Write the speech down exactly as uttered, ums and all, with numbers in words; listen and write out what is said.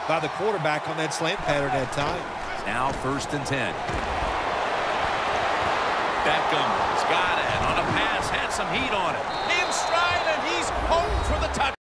by the quarterback on that slant pattern that time. Now first and ten. Beckham's got it on a pass, had some heat on it. In stride, and he's home for the touchdown.